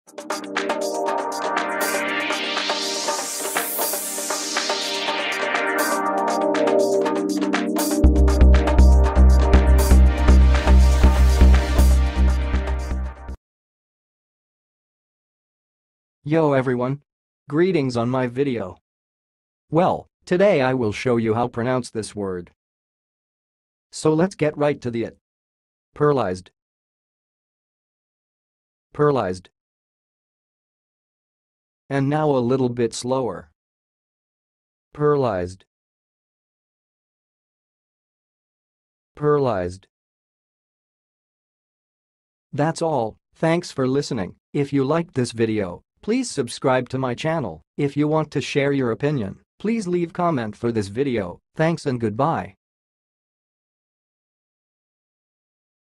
Yo everyone! Greetings on my video. Well, today I will show you how to pronounce this word. So let's get right to it. Pearlised. Pearlised. And now a little bit slower. Pearlised. Pearlised. That's all. Thanks for listening. If you liked this video, please subscribe to my channel. If you want to share your opinion, please leave comment for this video. Thanks and goodbye.